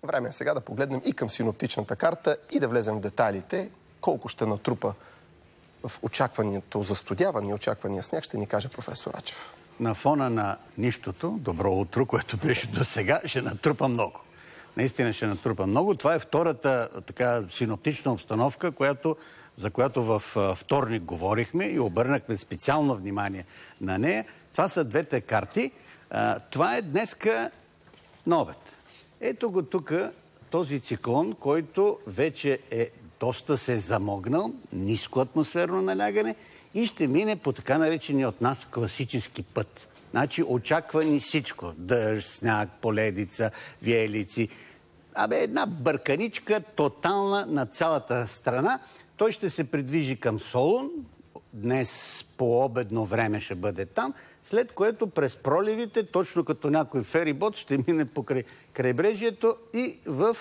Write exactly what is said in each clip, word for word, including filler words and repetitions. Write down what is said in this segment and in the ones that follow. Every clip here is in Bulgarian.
Време е сега да погледнем и към синоптичната карта и да влезем в детайлите. Колко ще натрупа в очакването застудяване и очаквания сняг, ще ни каже професор Рачев. На фона на нищото, добро утро, което беше до сега, ще натрупа много. Наистина ще натрупа много. Това е втората така синоптична обстановка, която, за която във вторник говорихме и обърнахме специално внимание на нея. Това са двете карти. Това е днеска на обед. Ето го тук този циклон, който вече е доста се замогнал, ниско атмосферно налягане и ще мине по така наречения от нас класически път. Значи очаква ни всичко. Дъжд, сняг, поледица, виелици. Абе, една бърканичка тотална на цялата страна. Той ще се придвижи към Солун. Днес по обедно време ще бъде там. След което през проливите, точно като някой ферибот, ще мине покрай крайбрежието и в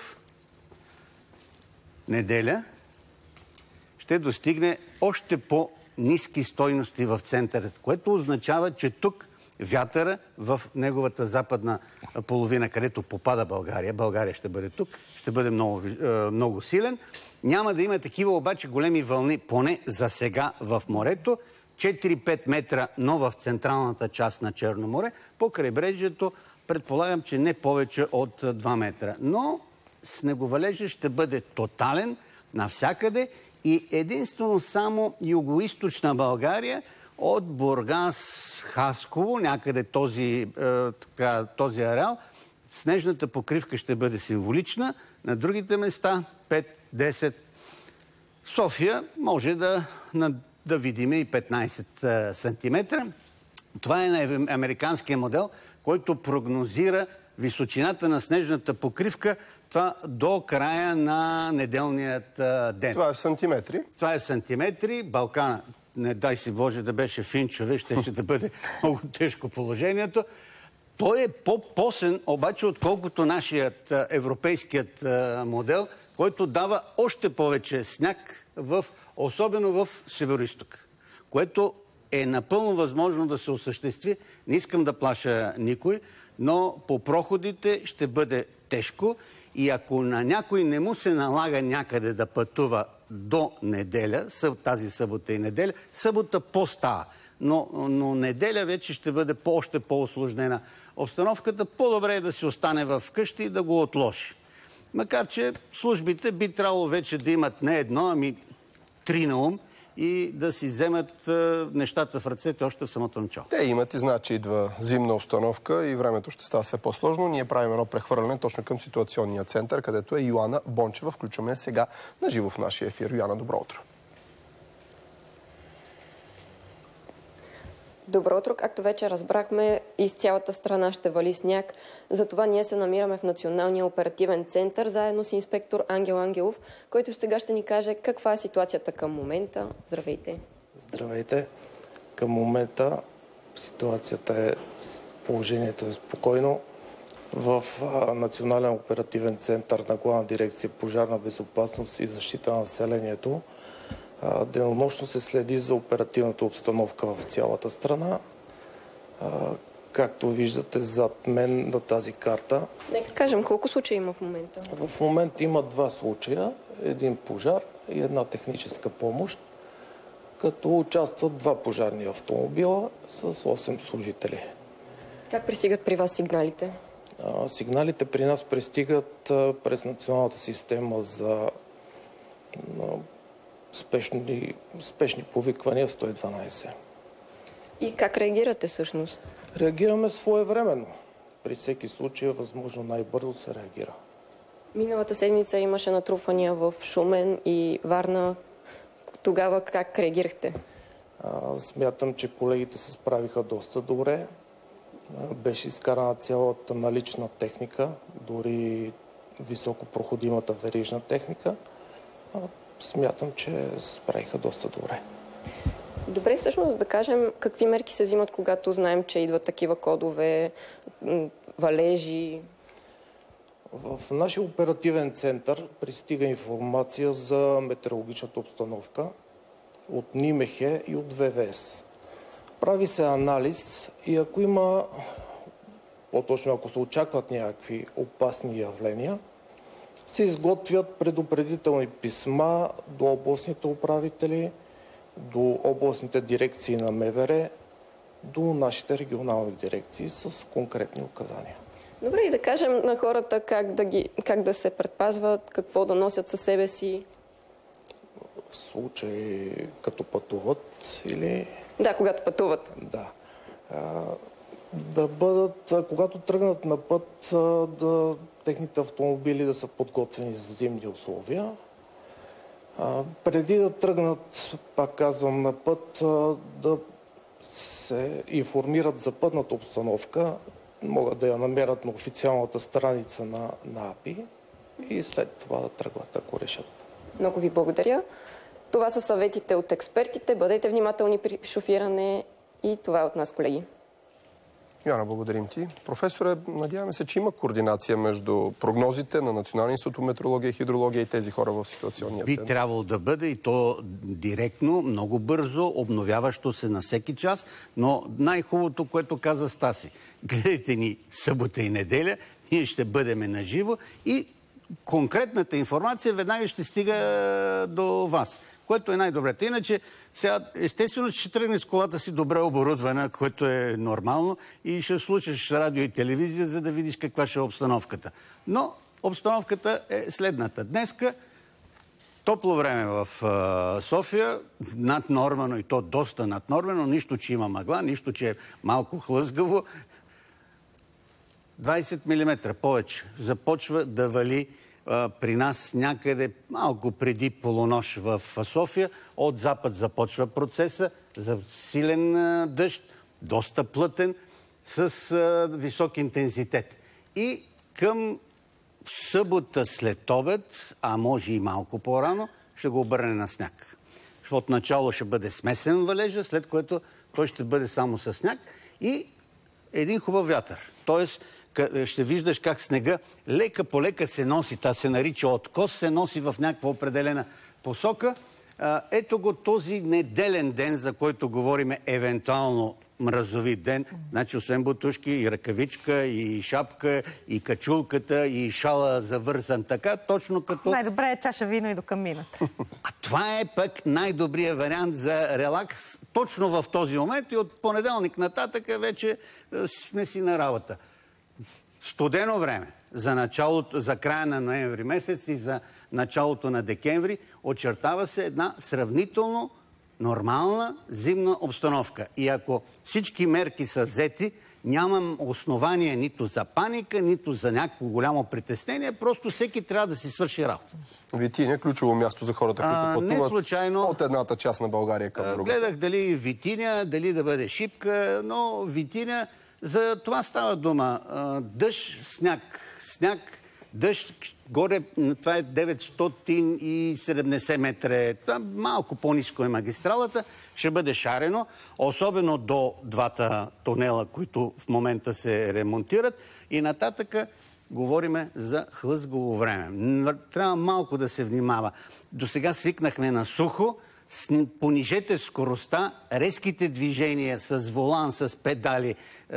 неделя ще достигне още по-ниски стойности в центъра, което означава, че тук вятъра в неговата западна половина, където попада България, България ще бъде тук, ще бъде много, много силен. Няма да има такива обаче големи вълни, поне за сега в морето. четири-пет метра, но в централната част на Черно море. По крайбрежието предполагам, че не повече от два метра. Но снеговалежът ще бъде тотален навсякъде и единствено само югоизточна България от Бургас, Хасково, някъде този, е, така, този ареал, снежната покривка ще бъде символична. На другите места пет-десет. София може да, на, да видим и петнайсет сантиметра. Това е на американския модел, който прогнозира височината на снежната покривка това до края на неделният ден. Това е сантиметри. Това е сантиметри. Балкана, не дай си Боже да беше финчове, ще, ще да бъде много тежко положението. Той е по-посен, обаче, отколкото нашият европейският модел, който дава още повече сняг, в, особено в североизток, което е напълно възможно да се осъществи. Не искам да плаша никой, но по проходите ще бъде тежко и ако на някой не му се налага някъде да пътува до неделя, тази събота и неделя, събота по-става, но, но неделя вече ще бъде по- още по-осложнена обстановката. По-добре е да си остане в къщи и да го отложи. Макар че службите би трябвало вече да имат не едно, ами три на ум и да си вземат е, нещата в ръцете още в самото начало. Те имат и знаят, че идва зимна обстановка и времето ще става все по-сложно. Ние правим едно прехвърляне точно към ситуационния център, където е Йоана Бончева. Включваме сега на живо в нашия ефир. Йоана, добро утро. Добро утро. Както вече разбрахме, из цялата страна ще вали сняг. Затова ние се намираме в Националния оперативен център, заедно с инспектор Ангел Ангелов, който сега ще ни каже каква е ситуацията към момента. Здравейте. Здравейте. Към момента ситуацията е, положението е спокойно. В Национален оперативен център на Главна дирекция пожарна безопасност и защита на населението денонощно се следи за оперативната обстановка в цялата страна. Както виждате зад мен на тази карта. Нека кажем колко случаи има в момента. В момента има два случая. Един пожар и една техническа помощ, като участват два пожарни автомобила с осем служители. Как пристигат при вас сигналите? Сигналите при нас пристигат през националната система за Спешни, спешни повиквания сто и дванайсет. И как реагирате всъщност? Реагираме своевременно. При всеки случай е възможно най-бързо се реагира. Миналата седмица имаше натрупвания в Шумен и Варна. Тогава как реагирахте? А, смятам, че колегите се справиха доста добре. А, беше изкарана цялата налична техника, дори високопроходимата верижна техника. А, смятам, че се справиха доста добре. Добре, всъщност да кажем какви мерки се взимат, когато знаем, че идват такива кодове, валежи. В нашия оперативен център пристига информация за метеорологичната обстановка от НИМЕХЕ и от ВВС. Прави се анализ и ако има, по-точно ако се очакват някакви опасни явления, се изготвят предупредителни писма до областните управители, до областните дирекции на МВР, до нашите регионални дирекции с конкретни указания. Добре, и да кажем на хората как да, ги, как да се предпазват, какво да носят със себе си. В случай като пътуват или... Да, когато пътуват. Да. Да бъдат, когато тръгнат на път, да, техните автомобили да са подготвени за зимни условия. Преди да тръгнат, пак казвам, на път, да се информират за пътната обстановка, могат да я намерят на официалната страница на, на АПИ и след това да тръгват, ако решат. Много ви благодаря. Това са съветите от експертите. Бъдете внимателни при шофиране и това е от нас, колеги. Йоана, благодарим ти. Професоре, надяваме се, че има координация между прогнозите на Националния институт по метеорология и хидрология и тези хора в ситуационния Би център. трябвало да бъде и то директно, много бързо, обновяващо се на всеки час, но най-хубавото, което каза Стаси, гледайте ни събота и неделя, ние ще бъдем наживо и конкретната информация веднага ще стига до вас, което е най-доброто. Иначе, сега, естествено, ще тръгне с колата си добре оборудвана, което е нормално, и ще слушаш радио и телевизия, за да видиш каква ще е обстановката. Но обстановката е следната. Днеска топло време в София, наднормено, и то доста наднормено, нищо, че има мъгла, нищо, че е малко хлъзгаво. двайсет милиметра повече започва да вали а, при нас някъде малко преди полунощ в София. От запад започва процеса за силен а, дъжд, доста плътен, с а, висок интензитет. И към събота след обед, а може и малко по-рано, ще го обърне на сняг. От начало ще бъде смесен валежа, след което той ще бъде само със сняг и един хубав вятър. Тоест, ще виждаш как снега лека по лека се носи, та се нарича откос, се носи в някаква определена посока. Ето го този неделен ден, за който говорим, евентуално мразовит ден. Значи, освен бутушки, и ръкавичка, и шапка, и качулката, и шала завързан така, точно като... Най-добре е чаша вино и до камината. А това е пък най-добрият вариант за релакс точно в този момент и от понеделник нататък вече сме си на работа. Студено време за, началото, за края на ноември месец и за началото на декември очертава се една сравнително нормална зимна обстановка. И ако всички мерки са взети, нямам основания нито за паника, нито за някакво голямо притеснение, просто всеки трябва да си свърши работа. Витиня, ключово място за хората, които пътуват не случайно, от едната част на България към другата. Гледах дали Витиня, дали да бъде Шипка, но Витиня, за това става дума. Дъжд, сняг, сняг, дъжд, горе, това е деветстотин и седемдесет метра. Това малко по-ниско е магистралата. Ще бъде шарено, особено до двата тунела, които в момента се ремонтират. И нататъка говориме за хлъзгаво време. Трябва малко да се внимава. До сега свикнахме на сухо. Понижете скоростта, резките движения с волан, с педали,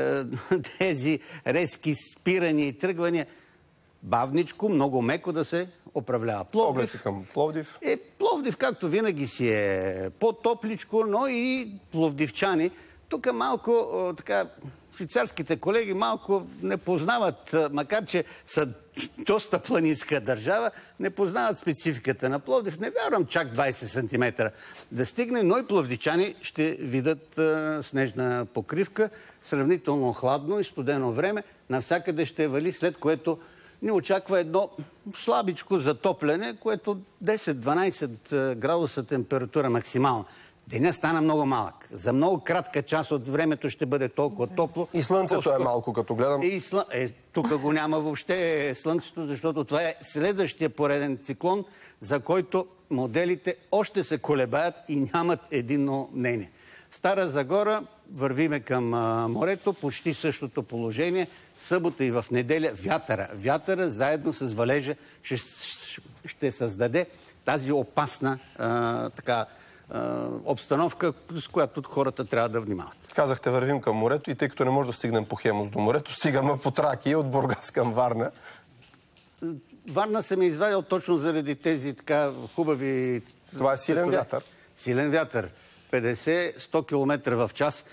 тези резки спирания и тръгвания, бавничко, много меко да се управлява. Пловдив към Пловдив. Е, Пловдив, както винаги, си е по-топличко, но и пловдивчани. Тук малко, о, така, швейцарските колеги малко не познават, макар че са доста планинска държава, не познават спецификата на Пловдив. Не вярвам чак двайсет сантиметра да стигне, но и пловдивчани ще видят а, снежна покривка, сравнително хладно и студено време. Навсякъде ще вали, след което ни очаква едно слабичко затопляне, което десет-дванайсет градуса температура максимална. Деня стана много малък. За много кратка част от времето ще бъде толкова топло. И слънцето е малко, като гледам. И слъ... е, тук го няма въобще слънцето, защото това е следващия пореден циклон, за който моделите още се колебаят и нямат единно мнение. Стара Загора, вървиме към а, морето, почти същото положение. Събота и в неделя вятъра. Вятъра заедно с валежа ще, ще създаде тази опасна а, така, а, обстановка, с която хората трябва да внимават. Казахте, вървим към морето и тъй като не може да стигнем по Хемус до морето, стигаме по Тракия от Бургас към Варна. Варна съм извадил точно заради тези така хубави... Това е силен вятър. Силен вятър. петдесет до сто километра в час.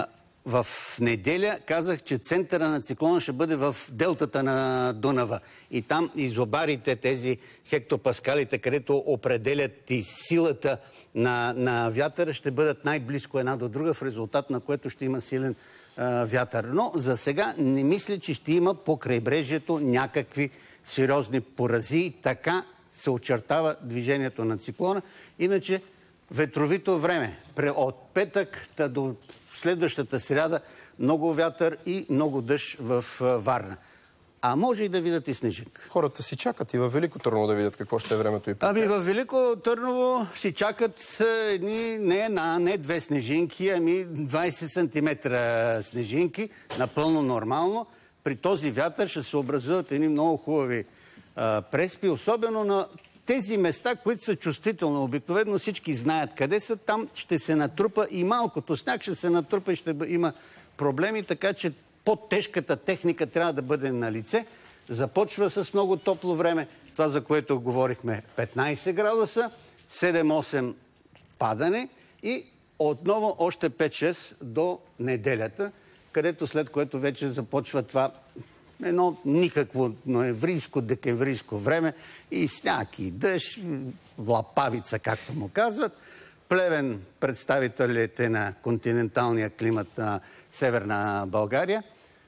В неделя казах, че центъра на циклона ще бъде в делтата на Дунава. И там изобарите, тези хектопаскалите, където определят и силата на, на вятъра, ще бъдат най-близко една до друга, в резултат на което ще има силен а, вятър. Но за сега не мисля, че ще има по крайбрежието някакви сериозни порази. Така се очертава движението на циклона. Иначе ветровито време. От петък до следващата сряда много вятър и много дъжд в Варна. А може и да видят и снежинка. Хората си чакат и във Велико Търново да видят какво ще е времето и Ами във Велико Търново си чакат едни, не една, не две снежинки, ами двайсет сантиметра снежинки, напълно нормално. При този вятър ще се образуват едни много хубави а, преспи, особено на тези места, които са чувствителни. Обикновено всички знаят къде са, там ще се натрупа и малкото сняг ще се натрупа и ще има проблеми, така че по-тежката техника трябва да бъде на лице. Започва с много топло време, това за което говорихме, петнайсет градуса, седем-осем падане и отново още пет-шест до неделята, където след което вече започва това едно никакво ноемврийско, декемврийско време и сняг, и дъжд, лапавица, както му казват. Плевен, представителите на континенталния климат на Северна България,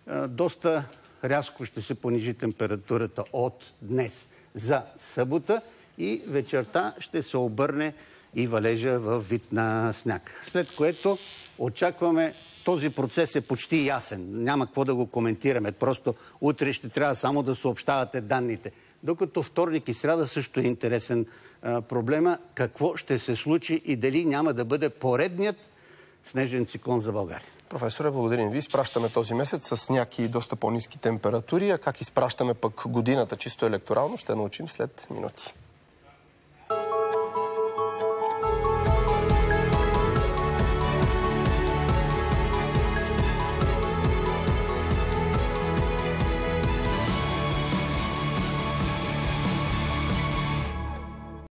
доста рязко ще се понижи температурата от днес за събота и вечерта ще се обърне и валежа в вид на сняг. След което очакваме, този процес е почти ясен. Няма какво да го коментираме. Просто утре ще трябва само да съобщавате данните. Докато вторник и сряда също е интересен а, проблема. Какво ще се случи и дали няма да бъде поредният снежен циклон за България. Професоре, благодарим ви. Изпращаме този месец с някакви доста по-ниски температури, а как изпращаме пък годината чисто електорално, ще научим след минути.